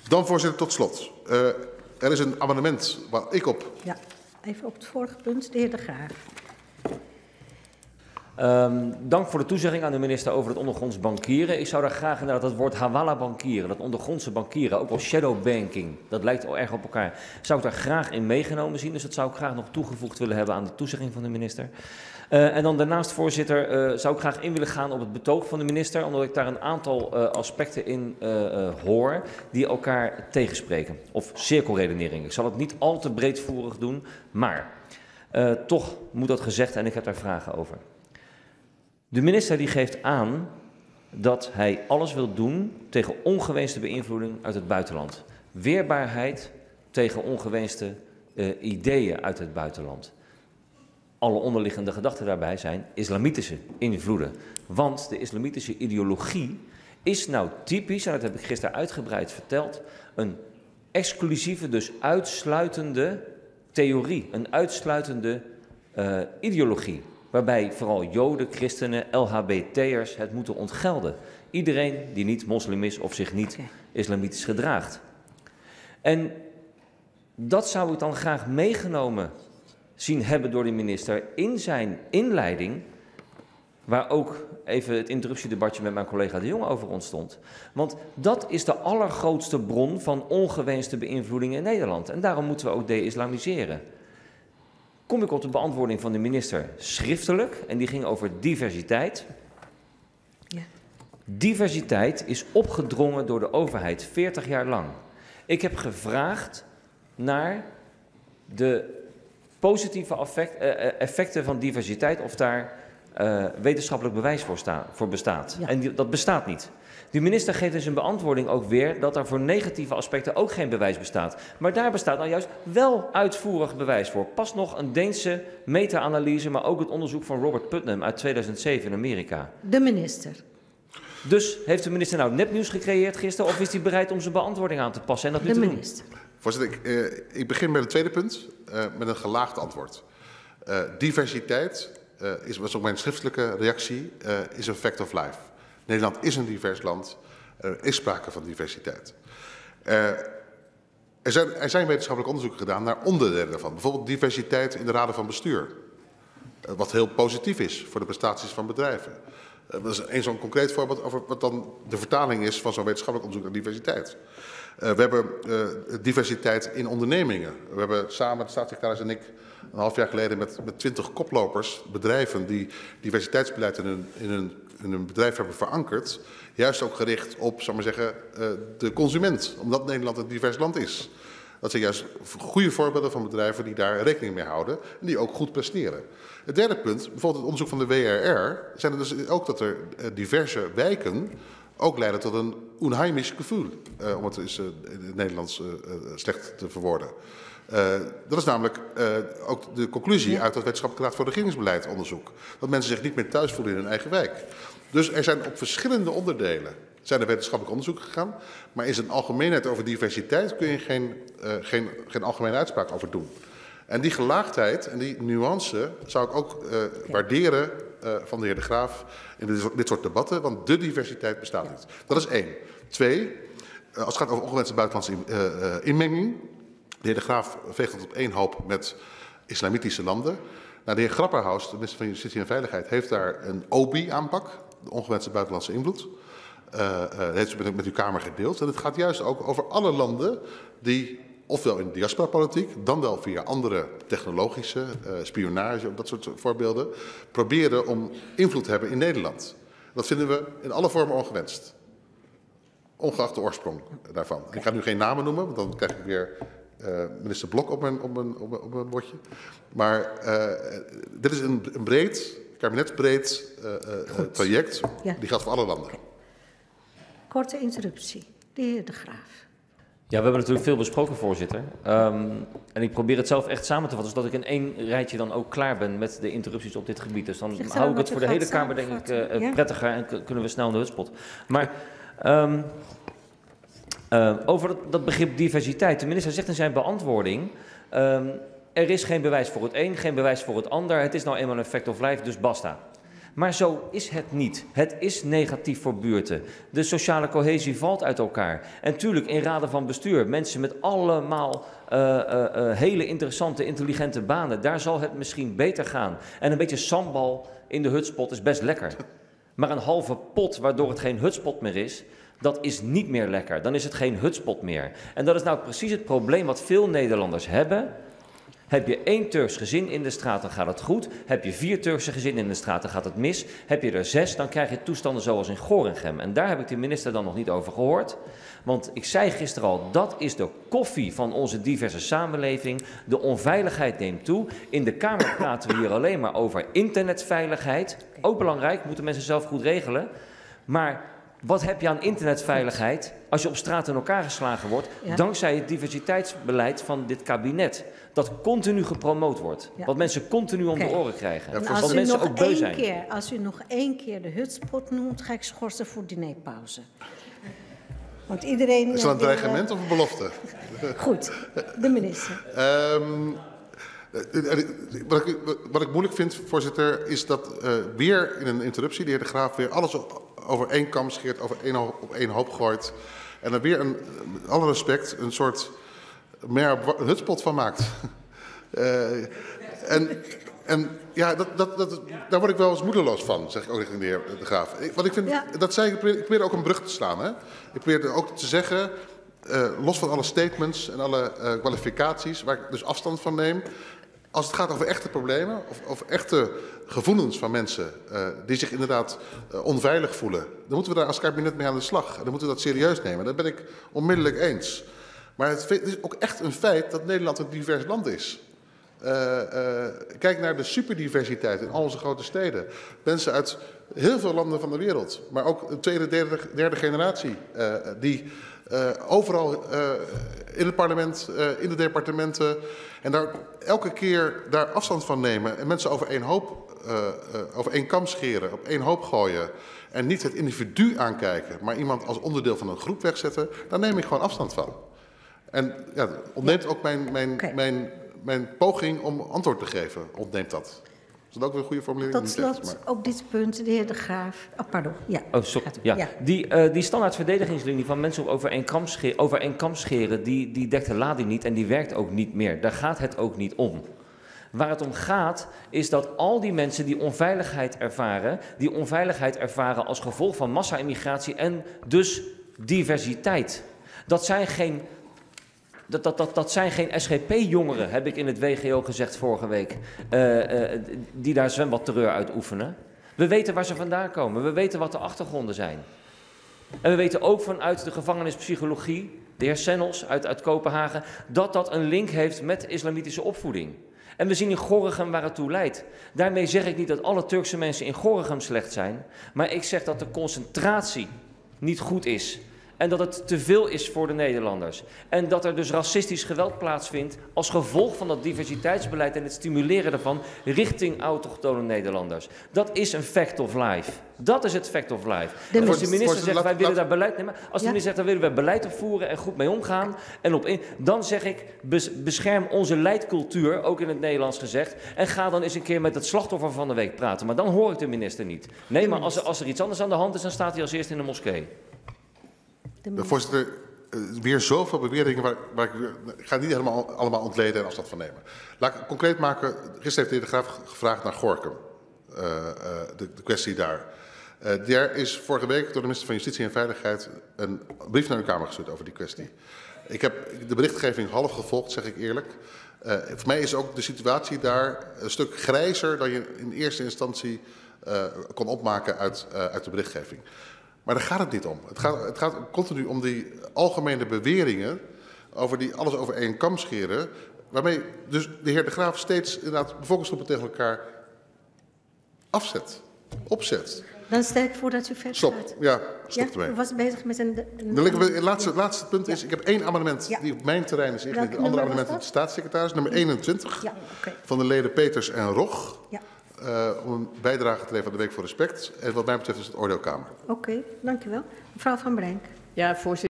Dan, voorzitter, tot slot. Er is een amendement waar ik op... Ja, even op het vorige punt, de heer De Graaf. Dank voor de toezegging aan de minister over het ondergronds bankieren. Ik zou daar graag inderdaad het woord hawala bankieren, dat ondergrondse bankieren, ook wel shadow banking, dat lijkt al erg op elkaar. Zou ik daar graag in meegenomen zien, dus dat zou ik graag nog toegevoegd willen hebben aan de toezegging van de minister. En dan daarnaast, voorzitter, zou ik graag in willen gaan op het betoog van de minister, omdat ik daar een aantal aspecten in hoor die elkaar tegenspreken. Of cirkelredenering. Ik zal het niet al te breedvoerig doen, maar toch moet dat gezegd en ik heb daar vragen over. De minister die geeft aan dat hij alles wil doen tegen ongewenste beïnvloeding uit het buitenland. Weerbaarheid tegen ongewenste ideeën uit het buitenland. Alle onderliggende gedachten daarbij zijn islamitische invloeden. Want de islamitische ideologie is nou typisch, en dat heb ik gisteren uitgebreid verteld, een exclusieve, dus uitsluitende theorie, een uitsluitende ideologie. Waarbij vooral Joden, christenen, LHBT'ers het moeten ontgelden. Iedereen die niet moslim is of zich niet islamitisch gedraagt. En dat zou ik dan graag meegenomen zien hebben door de minister in zijn inleiding, waar ook even het interruptiedebatje met mijn collega De Jong over ontstond. Want dat is de allergrootste bron van ongewenste beïnvloeding in Nederland. En daarom moeten we ook de-islamiseren. Kom ik op de beantwoording van de minister schriftelijk, en die ging over diversiteit. Ja. Diversiteit is opgedrongen door de overheid 40 jaar lang. Ik heb gevraagd naar de positieve effecten van diversiteit, of daar wetenschappelijk bewijs voor bestaat. Ja. En dat bestaat niet. De minister geeft in zijn beantwoording ook weer dat er voor negatieve aspecten ook geen bewijs bestaat. Maar daar bestaat nou juist wel uitvoerig bewijs voor. Pas nog een Deense meta-analyse, maar ook het onderzoek van Robert Putnam uit 2007 in Amerika. De minister. Dus heeft de minister nou nepnieuws gecreëerd gisteren, of is hij bereid om zijn beantwoording aan te passen en dat nu te doen? Voorzitter, ik begin met het tweede punt, met een gelaagd antwoord. Diversiteit, was ook mijn schriftelijke reactie, is een fact of life. Nederland is een divers land, er is sprake van diversiteit. Er zijn wetenschappelijke onderzoeken gedaan naar onderdelen daarvan. Bijvoorbeeld diversiteit in de raden van bestuur. Wat heel positief is voor de prestaties van bedrijven. Dat is een zo'n concreet voorbeeld over wat dan de vertaling is van zo'n wetenschappelijk onderzoek naar diversiteit. We hebben diversiteit in ondernemingen. We hebben samen, de staatssecretaris en ik, een half jaar geleden met 20 koplopers, bedrijven die diversiteitsbeleid in hun bedrijf hebben verankerd, juist ook gericht op, zal ik maar zeggen, de consument, omdat Nederland een divers land is. Dat zijn juist goede voorbeelden van bedrijven die daar rekening mee houden en die ook goed presteren. Het derde punt, bijvoorbeeld het onderzoek van de WRR, zijn er dus ook dat er diverse wijken ook leiden tot een unheimisch gevoel, om het eens in het Nederlands slecht te verwoorden. Dat is namelijk ook de conclusie uit het Wetenschappelijke Raad voor Regeringsbeleid onderzoek. Dat mensen zich niet meer thuis voelen in hun eigen wijk. Dus er zijn op verschillende onderdelen zijn er wetenschappelijk onderzoeken gegaan. Maar in zijn algemeenheid over diversiteit kun je geen algemene uitspraak over doen. En die gelaagdheid en die nuance zou ik ook waarderen van de heer De Graaf in dit soort debatten. Want de diversiteit bestaat niet. Dat is 1. 2, als het gaat over ongewenste buitenlandse inmenging. De heer De Graaf veegt het op één hoop met islamitische landen. Nou, de heer Grapperhaus, de minister van Justitie en Veiligheid, heeft daar een OBI-aanpak, de ongewenste buitenlandse invloed. Dat heeft ze met uw Kamer gedeeld. En het gaat juist ook over alle landen die, ofwel in de diaspora-politiek, dan wel via andere technologische, spionage, dat soort voorbeelden, proberen om invloed te hebben in Nederland. Dat vinden we in alle vormen ongewenst. Ongeacht de oorsprong daarvan. Ik ga nu geen namen noemen, want dan krijg ik weer minister Blok op mijn bordje. Maar dit is een breed, kabinetsbreed traject. Ja. Die geldt voor alle landen. Korte interruptie. De heer De Graaf. Ja, we hebben natuurlijk veel besproken, voorzitter. En ik probeer het zelf echt samen te vatten, zodat ik in één rijtje dan ook klaar ben met de interrupties op dit gebied. Dus dan hou ik het voor de hele Kamer, denk ik, prettiger en kunnen we snel naar de hutspot. Maar over dat begrip diversiteit. De minister zegt in zijn beantwoording, er is geen bewijs voor het een, geen bewijs voor het ander. Het is nou eenmaal een fact of life, dus basta. Maar zo is het niet. Het is negatief voor buurten. De sociale cohesie valt uit elkaar. En tuurlijk, in raden van bestuur, mensen met allemaal hele interessante, intelligente banen, daar zal het misschien beter gaan. En een beetje sambal in de hutspot is best lekker. Maar een halve pot, waardoor het geen hutspot meer is, dat is niet meer lekker. Dan is het geen hutspot meer. En dat is nou precies het probleem wat veel Nederlanders hebben. Heb je 1 Turks gezin in de straat, dan gaat het goed. Heb je 4 Turkse gezinnen in de straat, dan gaat het mis. Heb je er 6, dan krijg je toestanden zoals in Gorinchem. En daar heb ik de minister dan nog niet over gehoord. Want ik zei gisteren al, dat is de koffie van onze diverse samenleving. De onveiligheid neemt toe. In de Kamer praten we hier alleen maar over internetveiligheid. Ook belangrijk, moeten mensen zelf goed regelen. Maar wat heb je aan internetveiligheid als je op straat in elkaar geslagen wordt, dankzij het diversiteitsbeleid van dit kabinet, dat continu gepromoot wordt. Wat mensen continu om de oren krijgen. En wat mensen ook beu zijn. Als u nog 1 keer de hutspot noemt, ga ik schorsen voor dinerpauze. Want iedereen... Is dat een dreigement of een belofte? Goed, de minister. Wat ik moeilijk vind, voorzitter, is dat weer in een interruptie de heer De Graaf weer alles over één kam scheert, op één hoop gooit. En er weer, met alle respect, een soort een hutspot van maakt. Ja, daar word ik wel eens moedeloos van, zeg ik ook richting de heer De Graaf. Wat ik vind, dat zei ik probeer ook een brug te slaan. Hè? Ik probeer ook te zeggen, los van alle statements en alle kwalificaties, waar ik dus afstand van neem. Als het gaat over echte problemen, of echte gevoelens van mensen die zich inderdaad onveilig voelen, dan moeten we daar als kabinet mee aan de slag. En dan moeten we dat serieus nemen. Dat ben ik onmiddellijk eens. Maar het is ook echt een feit dat Nederland een divers land is. Kijk naar de superdiversiteit in al onze grote steden. Mensen uit heel veel landen van de wereld, maar ook een tweede, derde generatie die overal in het parlement, in de departementen en daar elke keer daar afstand van nemen en mensen over één kam scheren, op één hoop gooien en niet het individu aankijken, maar iemand als onderdeel van een groep wegzetten, daar neem ik gewoon afstand van. En ja, dat ontneemt ook mijn poging om antwoord te geven, ontneemt dat. Is dat ook weer een goede formulering? Tot slot, op dit punt, de heer De Graaf. Oh, pardon. Ja. Oh, sorry. Ja. Die standaard verdedigingslinie van mensen over één kam scheren, die dekt de lading niet en die werkt ook niet meer. Daar gaat het ook niet om. Waar het om gaat, is dat al die mensen die onveiligheid ervaren als gevolg van massa-immigratie en dus diversiteit. Dat zijn geen SGP-jongeren, heb ik in het WGO gezegd vorige week, die daar zwembadterreur uitoefenen. We weten waar ze vandaan komen, we weten wat de achtergronden zijn. En we weten ook vanuit de gevangenispsychologie, de heer Sennels uit Kopenhagen, dat een link heeft met islamitische opvoeding. En we zien in Gorinchem waar het toe leidt. Daarmee zeg ik niet dat alle Turkse mensen in Gorinchem slecht zijn, maar ik zeg dat de concentratie niet goed is. En dat het te veel is voor de Nederlanders. En dat er dus racistisch geweld plaatsvindt als gevolg van dat diversiteitsbeleid en het stimuleren daarvan richting autochtone Nederlanders. Dat is een fact of life. Dat is het fact of life. Als de minister zegt, wij willen daar beleid nemen. Als de minister zegt, daar willen wij beleid op voeren en goed mee omgaan. Dan zeg ik, bescherm onze leidcultuur, ook in het Nederlands gezegd. En ga dan eens een keer met het slachtoffer van de week praten. Maar dan hoor ik de minister niet. Nee, maar als er iets anders aan de hand is, dan staat hij als eerste in de moskee. Voorzitter, weer zoveel beweringen waar ik ga niet helemaal allemaal ontleden en afstand van nemen. Laat ik concreet maken. Gisteren heeft de heer De Graaf gevraagd naar Gorinchem. De kwestie daar. Daar is vorige week door de minister van Justitie en Veiligheid een brief naar uw Kamer gestuurd over die kwestie. Ik heb de berichtgeving half gevolgd, zeg ik eerlijk. Voor mij is ook de situatie daar een stuk grijzer dan je in eerste instantie kon opmaken uit de berichtgeving. Maar daar gaat het niet om. Het gaat continu om die algemene beweringen over die alles over één kam scheren, waarmee dus de heer De Graaf steeds inderdaad bevolkingsgroepen tegen elkaar opzet. Dan stel ik voor dat u verder gaat. Ja, stop ermee. U was bezig met een het laatste punt is, ik heb 1 amendement die op mijn terrein is ingediend. Een ander amendement van de staatssecretaris, nummer 21, van de leden Peters en Rog. Ja. Om een bijdrage te leveren aan de Week voor Respect. En wat mij betreft is het oordeelkamer. Oké, dankjewel. Mevrouw Van Brenk. Ja, voorzitter.